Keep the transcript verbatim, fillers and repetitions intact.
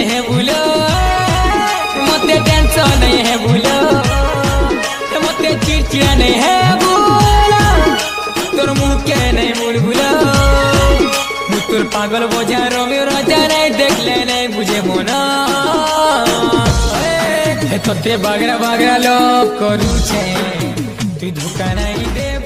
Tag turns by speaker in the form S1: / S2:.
S1: है भूलो मते टेंशन नहीं है भूलो मते चिड़चिड़ा नहीं है भूलो तोर मुँह के नहीं भूल भूलो तोर पागल बोझा रोमियो राजा नहीं देख ले नहीं बुझे मोना तोते बागरा बागरा लोग करू छे तू धोखा नहीं दे।